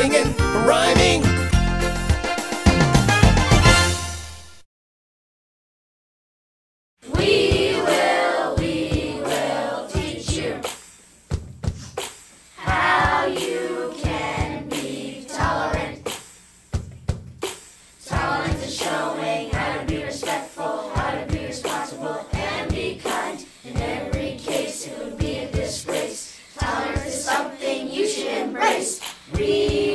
singing, rhyming. We will teach you how you can be tolerant. Tolerance is showing how to be respectful, how to be responsible, and be kind. In every case, it would be a disgrace. Tolerance is something you should embrace.